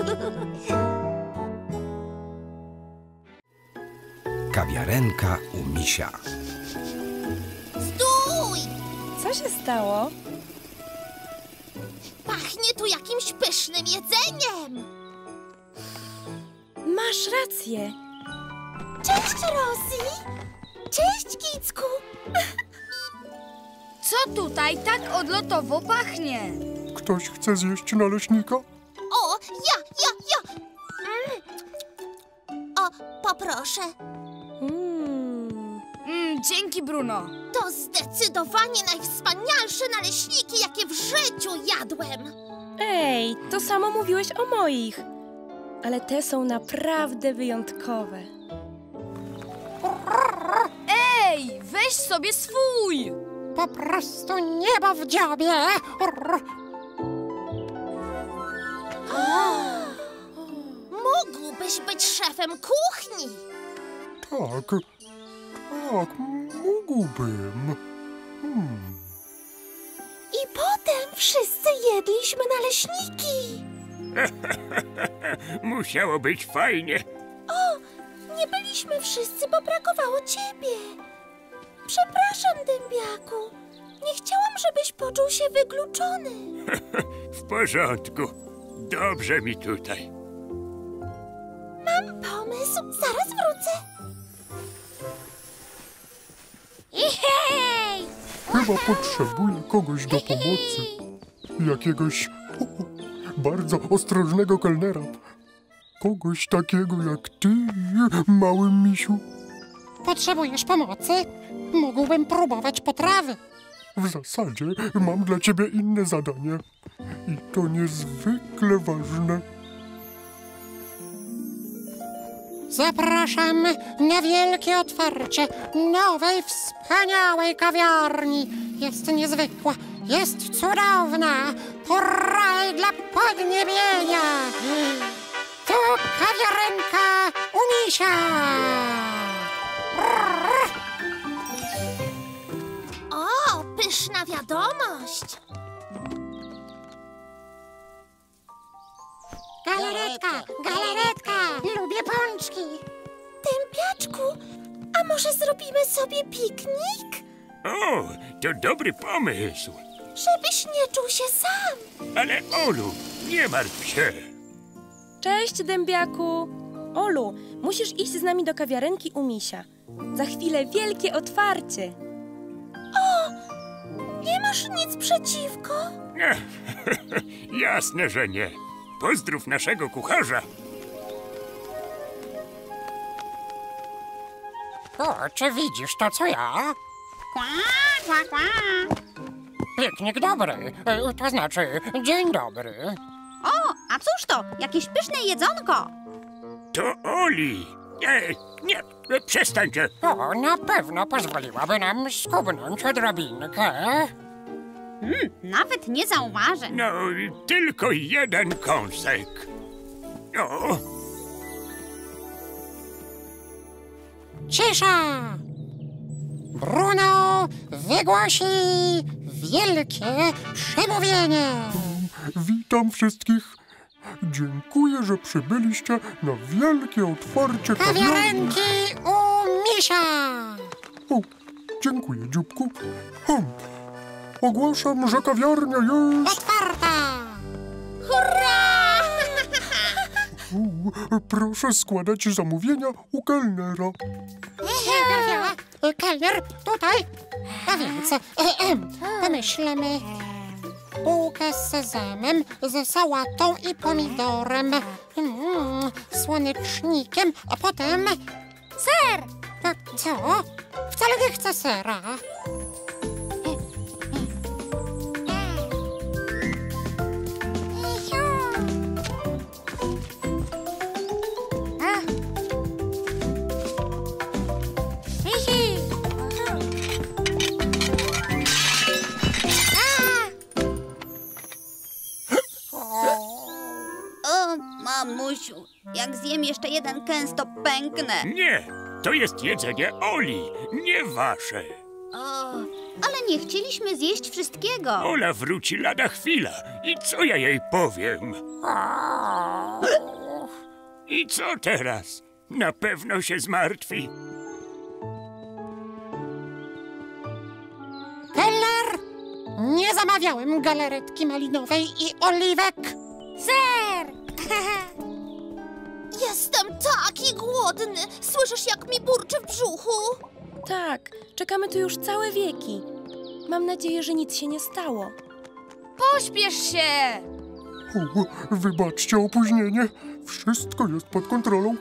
Kawiarenka u misia. Stój! Co się stało? Pachnie tu jakimś pysznym jedzeniem. Masz rację. Cześć, Rosie. Cześć, Kicku. Co tutaj tak odlotowo pachnie? Ktoś chce zjeść naleśnika? O, ja. O, poproszę. Dzięki, Bruno. To zdecydowanie najwspanialsze naleśniki, jakie w życiu jadłem. Ej, to samo mówiłeś o moich. Ale te są naprawdę wyjątkowe. Ej, weź sobie swój! Po prostu niebo w dziobie! Mógłbyś być szefem kuchni. Tak, mógłbym. I potem wszyscy jedliśmy naleśniki. Musiało być fajnie. O, nie byliśmy wszyscy, bo brakowało ciebie. Przepraszam, dębiaku. Nie chciałam, żebyś poczuł się wykluczony. W porządku. Dobrze mi tutaj. Mam pomysł, zaraz wrócę. Hej! Chyba potrzebuję kogoś do pomocy. Jakiegoś bardzo ostrożnego kelnera. Kogoś takiego jak ty, mały misiu. Potrzebujesz pomocy? Mógłbym próbować potrawy. W zasadzie mam dla ciebie inne zadanie. I to niezwykle ważne. Zapraszam na wielkie otwarcie nowej, wspaniałej kawiarni. Jest niezwykła, jest cudowna. To raj dla podniebienia. To kawiarenka u misia. O, pyszna wiadomość. Galaretka, lubię pączki. Dębiaczku, a może zrobimy sobie piknik? O, to dobry pomysł. Żebyś nie czuł się sam. Ale Olu, nie martw się. Cześć, dębiaku. Olu, musisz iść z nami do kawiarenki u misia. Za chwilę wielkie otwarcie. O, nie masz nic przeciwko? Jasne, że nie. Pozdrów naszego kucharza. O, czy widzisz to, co ja? Piknik dobry, to znaczy dzień dobry. O, a cóż to? Jakieś pyszne jedzonko. To Oli. Nie, przestańcie. O, na pewno pozwoliłaby nam skubnąć odrobinkę. Nawet nie zauważę. No, tylko jeden kąsek. O, Cisza! Bruno wygłosi wielkie przemówienie. Witam wszystkich. Dziękuję, że przybyliście na wielkie otwarcie Kawiarenki u misia. O, dziękuję, dzióbku. Ogłaszam, że kawiarnia jest... Otwarta! Hurra! Proszę składać zamówienia u kelnera. Kelner, tutaj. A więc pomyślmy. Bułkę z sezamem, ze sałatą i pomidorem, słonecznikiem, a potem... Ser! Co? Wcale nie chcę sera. O, mamusiu, jak zjem jeszcze jeden kęs, to pęknę. nie. To jest jedzenie Oli, nie wasze. O, Ale nie chcieliśmy zjeść wszystkiego. Ola wróci lada chwila. I co ja jej powiem? I co teraz? Na pewno się zmartwi. Keller! Nie zamawiałem galaretki malinowej i oliwek. Ser! Jestem taki głodny. Słyszysz, jak mi burczy w brzuchu? Tak, czekamy tu już całe wieki. Mam nadzieję, że nic się nie stało. Pośpiesz się! O, wybaczcie opóźnienie. Wszystko jest pod kontrolą.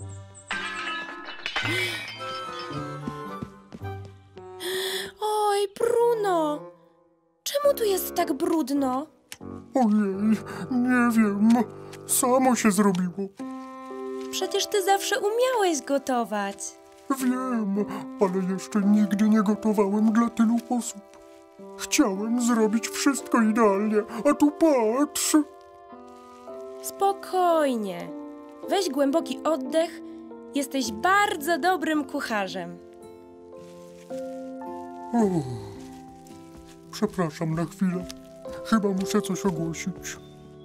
Oj, Bruno! Czemu tu jest tak brudno? Ojej, nie wiem. Samo się zrobiło. Przecież ty zawsze umiałeś gotować. Wiem, ale jeszcze nigdy nie gotowałem dla tylu osób. Chciałem zrobić wszystko idealnie, a tu patrz. Spokojnie. Weź głęboki oddech. Jesteś bardzo dobrym kucharzem. Przepraszam na chwilę. Chyba muszę coś ogłosić.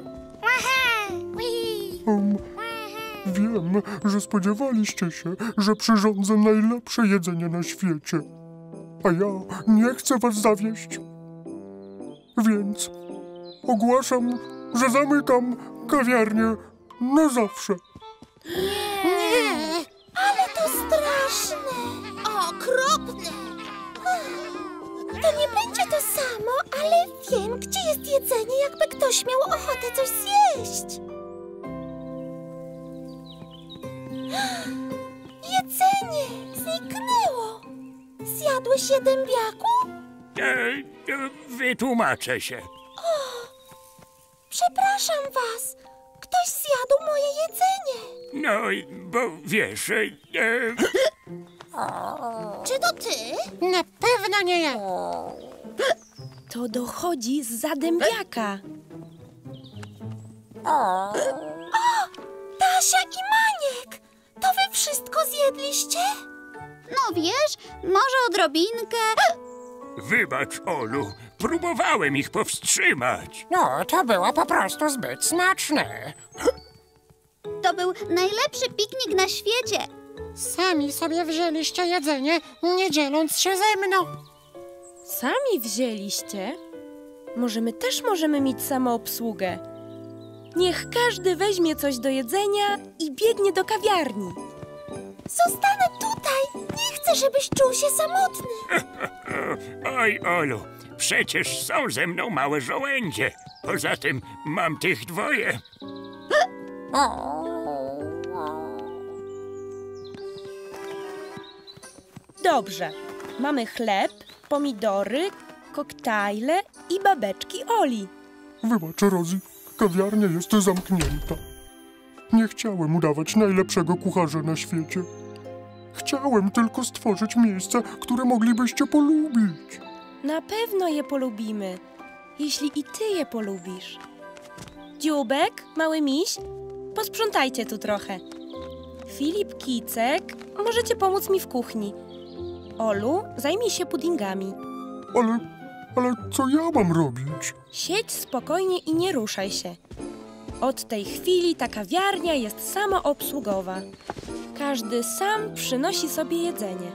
Wiem, że spodziewaliście się, że przyrządzę najlepsze jedzenie na świecie. A ja nie chcę was zawieść. Więc ogłaszam, że zamykam kawiarnię na zawsze. Ale to straszne. Okropne. To nie będzie to samo, ale wiem, gdzie jest jedzenie, jakby ktoś miał ochotę coś zjeść. Jedzenie zniknęło. Zjadłeś je, dębiaku? Wytłumaczę się. Przepraszam was. Ktoś zjadł moje jedzenie. No, bo wiesz, Czy to ty? Na pewno nie ja. To dochodzi zza dębiaka. Tasia i Maniek. To wy wszystko zjedliście? No wiesz, może odrobinkę. wybacz, Olu, próbowałem ich powstrzymać. No, to było po prostu zbyt smaczne. To był najlepszy piknik na świecie. Sami sobie wzięliście jedzenie, nie dzieląc się ze mną. Sami wzięliście? Może my też możemy mieć samoobsługę? Niech każdy weźmie coś do jedzenia i biegnie do kawiarni. Zostanę tutaj. Nie chcę, żebyś czuł się samotny. Oj, Olu, przecież są ze mną małe żołędzie. Poza tym mam tych dwoje. Dobrze. Mamy chleb, pomidory, koktajle i babeczki Oli. Wybacz, Rosie, kawiarnia jest zamknięta. Nie chciałem udawać najlepszego kucharza na świecie. Chciałem tylko stworzyć miejsce, które moglibyście polubić. Na pewno je polubimy, jeśli i ty je polubisz. Dziubek, mały miś, posprzątajcie tu trochę. Filip, Kicek, możecie pomóc mi w kuchni. Olu, zajmij się puddingami. Ale co ja mam robić? Siedź spokojnie i nie ruszaj się. Od tej chwili ta kawiarnia jest samoobsługowa. Każdy sam przynosi sobie jedzenie.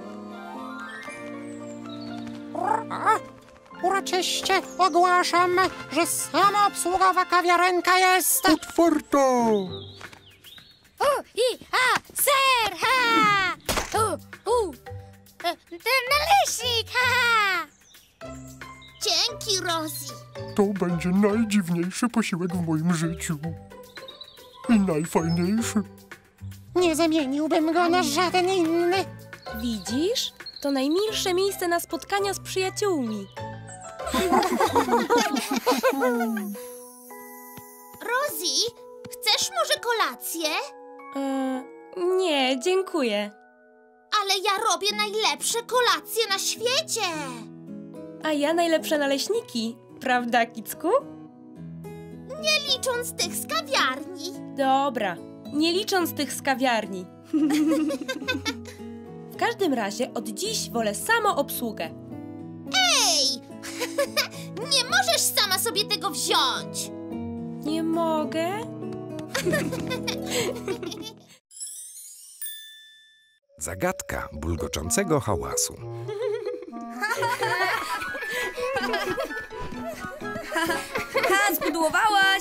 Uroczyście ogłaszam, że samoobsługowa kawiarenka jest... Otwarta! Ser, ha! Naleśnik, ha! Dzięki, Rosie. To będzie najdziwniejszy posiłek w moim życiu. I najfajniejszy. Nie zamieniłbym go na żaden inny. Widzisz? To najmilsze miejsce na spotkania z przyjaciółmi. Rosie, chcesz może kolację? Nie, dziękuję. Ale ja robię najlepsze kolacje na świecie. A ja najlepsze naleśniki, prawda, Kicku? Nie licząc tych z kawiarni. Dobra, nie licząc tych z kawiarni. W każdym razie od dziś wolę samoobsługę. Nie możesz sama sobie tego wziąć! Nie mogę? Zagadka bulgoczącego hałasu. Ha, zbudłowałaś!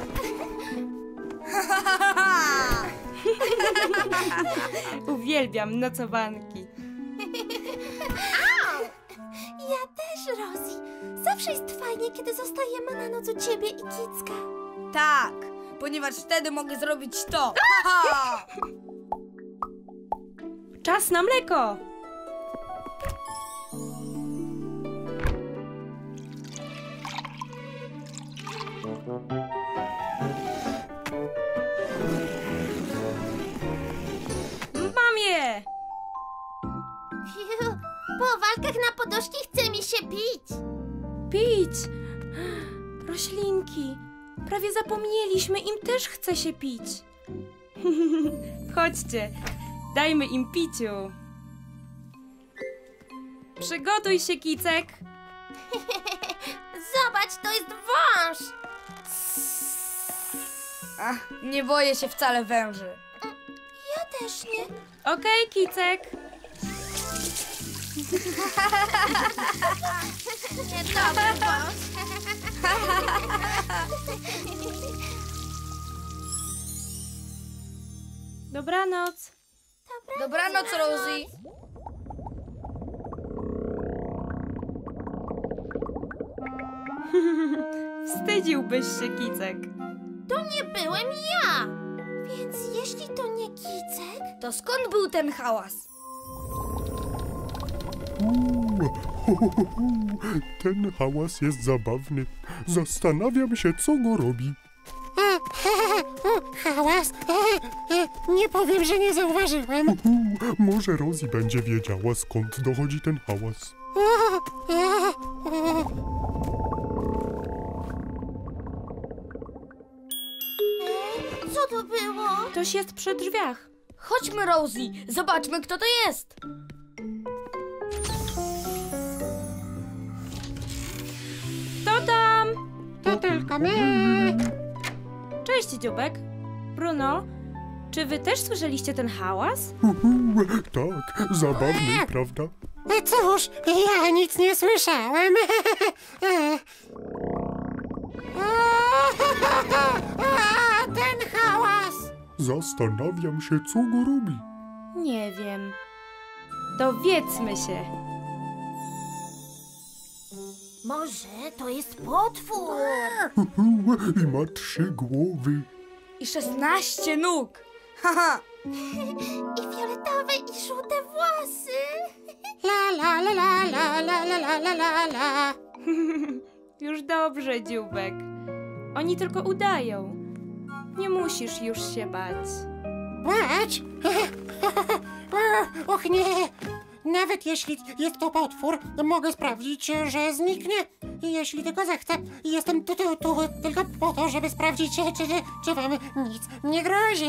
Uwielbiam nocowanki. Ja też, Rosie. Zawsze jest fajnie, kiedy zostajemy na noc u ciebie i Kicka. Tak, ponieważ wtedy mogę zrobić to. Ha! Czas na mleko! Mam je! Fiu, po walkach na podoszki chce mi się pić. Pić! Roślinki, prawie zapomnieliśmy, im też chce się pić. Chodźcie, dajmy im piciu. Przygotuj się, Kicek. Zobacz, to jest wąż. Ach, nie boję się wcale węży. Ja też nie. Okej, Kicek. Dobry wąż. Dobranoc. Dobranoc, Rosie. Wstydziłbyś się, Kicek. To nie byłem ja. Więc jeśli to nie Kicek... To skąd był ten hałas? Ten hałas jest zabawny. Zastanawiam się, co go robi. Hałas? Nie powiem, że nie zauważyłem. Może Rosie będzie wiedziała, skąd dochodzi ten hałas. Co to było? Ktoś jest przy drzwiach. Chodźmy, Rosie, zobaczmy, kto to jest. Kto tam? To tylko my. Cześć, Dziubek. Bruno, czy wy też słyszeliście ten hałas? Tak, zabawny, prawda? Cóż, ja nic nie słyszałem. Ten hałas. Zastanawiam się, co go robi. Nie wiem. Dowiedzmy się. Może to jest potwór. I ma 3 głowy. I 16 nóg. Haha. I fioletowe i żółte włosy. La la la la la la la la la la la. Już dobrze, Dziubek. Oni tylko udają. Nie musisz już się bać. Bać? Och nie. Nawet jeśli jest to potwór, mogę sprawić, że zniknie. Jeśli tylko zechcę. Jestem tu tylko po to, żeby sprawdzić, czy wam nic nie grozi.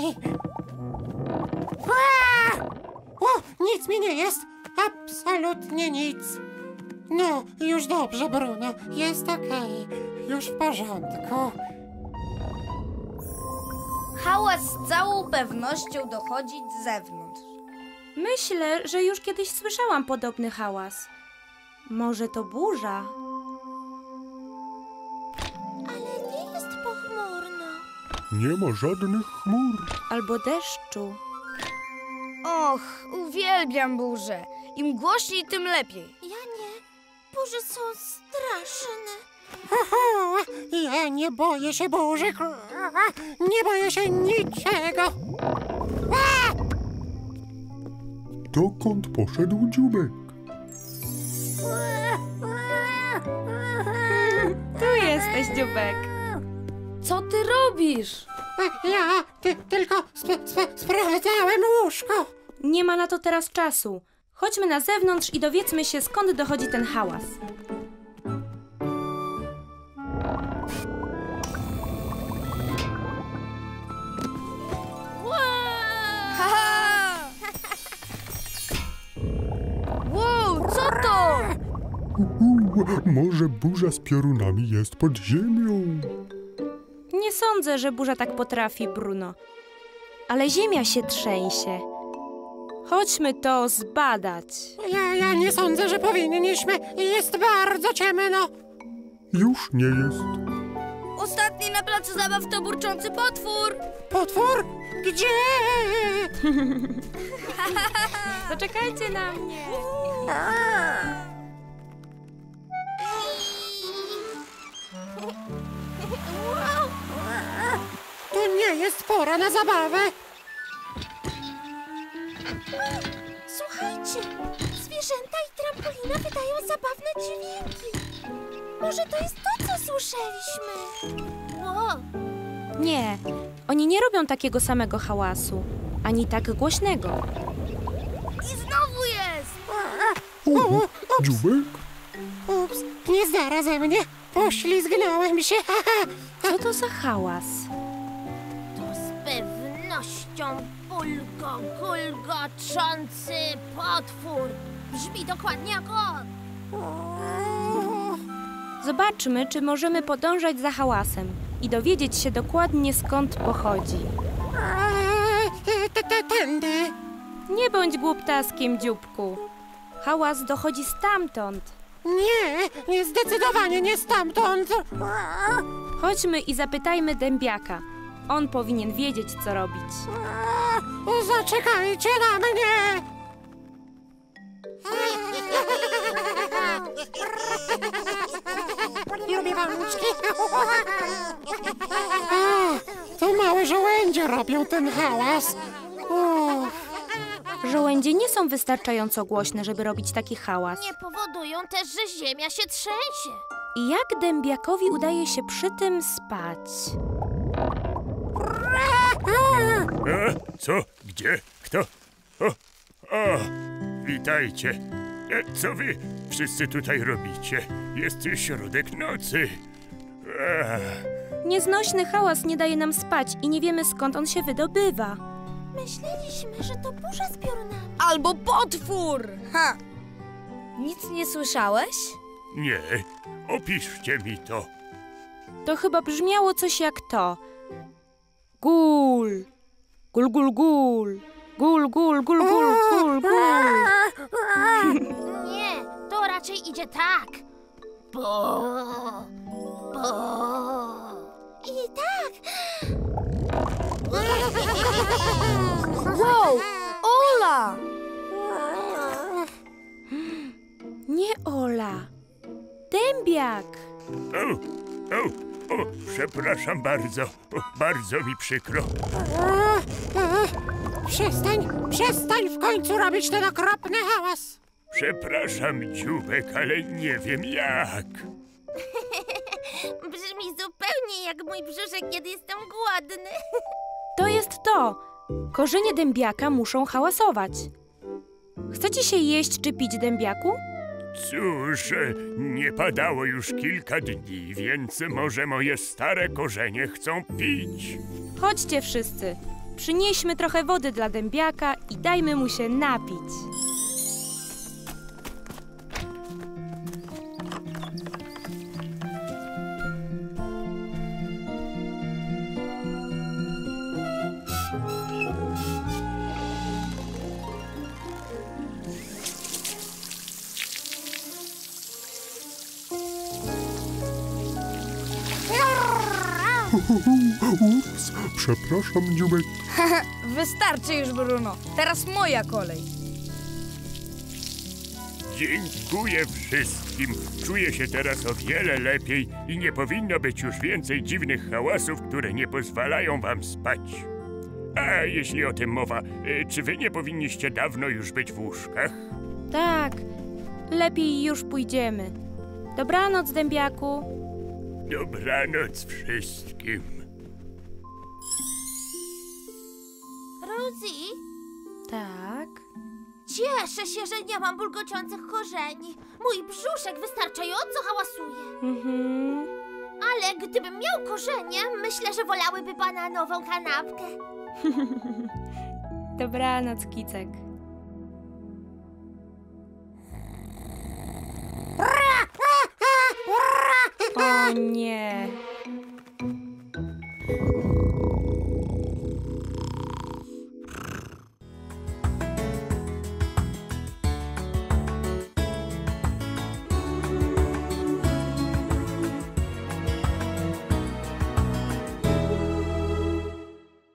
O, nic mi nie jest. Absolutnie nic. No, już dobrze, Bruno. Jest okej. Już w porządku. Hałas z całą pewnością dochodzi z zewnątrz. Myślę, że już kiedyś słyszałam podobny hałas. Może to burza? Ale nie jest pochmurno. Nie ma żadnych chmur. Albo deszczu. Och, uwielbiam burzę. Im głośniej, tym lepiej. Ja nie. Burze są straszne. Oho, ja nie boję się burzy. Nie boję się niczego. Dokąd poszedł Dziubek? Tu jesteś, Dziubek. Co ty robisz? Ja tylko sprawdzałem łóżko. Nie ma na to teraz czasu. Chodźmy na zewnątrz i dowiedzmy się, skąd dochodzi ten hałas. Haha! Wow, co to? Może burza z piorunami jest pod ziemią? Nie sądzę, że burza tak potrafi, Bruno. Ale ziemia się trzęsie. Chodźmy to zbadać. Ja nie sądzę, że powinniśmy. Jest bardzo ciemno. Już nie jest. Ostatni na placu zabaw to burczący potwór. Potwór? Gdzie? Zaczekajcie na mnie. To nie jest pora na zabawę. Słuchajcie, zwierzęta i trampolina wydają zabawne dźwięki. Może to jest to, co słyszeliśmy? Wow. Nie, oni nie robią takiego samego hałasu, ani tak głośnego. I znowu jest. O, dziubek? Ups, nie zdara ze mnie. Poślizgnąłem się. Co to za hałas? To z pewnością bulgoczący potwór. Brzmi dokładnie jak on. Zobaczmy, czy możemy podążać za hałasem i dowiedzieć się dokładnie, skąd pochodzi. Tędy. Nie bądź głuptaskiem, dzióbku. Hałas dochodzi stamtąd. Nie, zdecydowanie nie stamtąd. Chodźmy i zapytajmy dębiaka. On powinien wiedzieć, co robić. Zaczekajcie na mnie. Lubię wączki. To małe żołędzie robią ten hałas. Żołędzie nie są wystarczająco głośne, żeby robić taki hałas. Nie powodują też, że ziemia się trzęsie. I jak dębiakowi udaje się przy tym spać? Co? Gdzie? Kto? O, witajcie. Co wy wszyscy tutaj robicie? Jest środek nocy. Nieznośny hałas nie daje nam spać i nie wiemy, skąd on się wydobywa. Myśleliśmy, że to burza z piorunami. Albo potwór. Ha. Nic nie słyszałeś? Nie, opiszcie mi to. To chyba brzmiało coś jak to. Gul, gul, gul, gul, gul, gul, gul, gul, gul, gul. Nie, to raczej idzie tak. Bo. I tak. Wow, Ola! Nie Ola, dębiak. O, przepraszam bardzo. Bardzo mi przykro. Przestań w końcu robić ten okropny hałas. Przepraszam, dziubek, ale nie wiem jak. Brzmi zupełnie jak mój brzuszek, kiedy jestem głodny. To jest to. Korzenie dębiaka muszą hałasować. Chcecie się jeść czy pić, dębiaku? Cóż, nie padało już kilka dni, więc może moje stare korzenie chcą pić. Chodźcie wszyscy. Przynieśmy trochę wody dla dębiaka i dajmy mu się napić. Ups, przepraszam, dziubek. Wystarczy już, Bruno. Teraz moja kolej. Dziękuję wszystkim. Czuję się teraz o wiele lepiej i nie powinno być już więcej dziwnych hałasów, które nie pozwalają wam spać. A jeśli o tym mowa, czy wy nie powinniście dawno już być w łóżkach? Tak, lepiej już pójdziemy. Dobranoc, dębiaku. Dobranoc wszystkim. Rosie, Tak. cieszę się, że nie mam bulgociących korzeni. Mój brzuszek wystarczająco hałasuje. Ale gdybym miał korzenie, myślę, że wolałyby bananową kanapkę. Dobranoc, Kicek. O nie.